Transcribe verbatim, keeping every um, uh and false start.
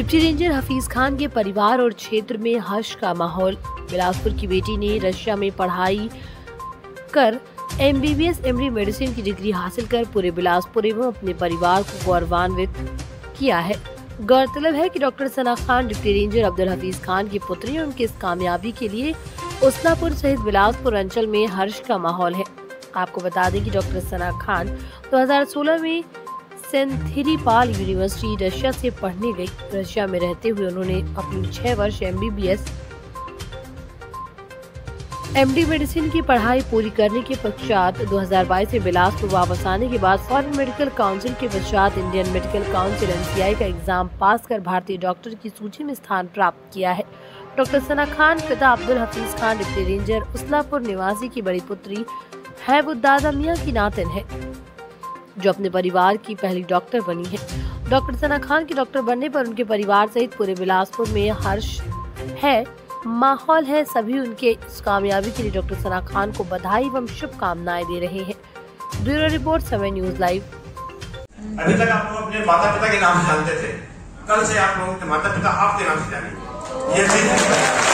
Deputy ranger Hafeez Khan के परिवार और क्षेत्र में हर्ष का माहौल। बिलासपुर की बेटी ने रशिया में पढ़ाई कर एमबीबीएस एमडी मेडिसिन की डिग्री हासिल कर पूरे बिलासपुर एवं अपने परिवार को गौरवान्वित किया है। गौरतलब है कि doctor Sana Khan deputy ranger Abdul Hafeez Khan की पुत्री है। उनकी इस कामयाबी के लिए उसलापुर सहित बिलासपुर अंचल में हर्ष का माहौल है। आपको बता दें कि डॉक्टर सना खान दो हज़ार सोलह में सेंथिरीपाल यूनिवर्सिटी रशिया से पढ़ने गई। रशिया में रहते हुए उन्होंने अपनी छह वर्ष एमबीबीएस एमडी मेडिसिन की पढ़ाई पूरी करने के पश्चात दो हज़ार बाईस में बिलासपुर वापस आने के बाद फॉरेन मेडिकल काउंसिल के पश्चात इंडियन मेडिकल काउंसिल एनसीआई का एग्जाम पास कर भारतीय डॉक्टर की सूची में स्थान प्राप्त किया है। डॉक्टर सना खान पिता अब्दुल हफीज खान डिप्टी रेंजर उसलापुर निवासी की बड़ी पुत्री है। वो दादा मियाँ की नातिन है जो अपने परिवार की पहली डॉक्टर बनी है। डॉक्टर सना खान के डॉक्टर बनने पर उनके परिवार सहित पूरे बिलासपुर में हर्ष है, माहौल है। सभी उनके इस कामयाबी के लिए डॉक्टर सना खान को बधाई एवं शुभकामनाएं दे रहे हैं। Bureau report, Samay news live. अभी तक आप लोग अपने माता पिता के नाम जानते थे, कल से आप लोग माता पिता आपके नाम से जानेंगे। ये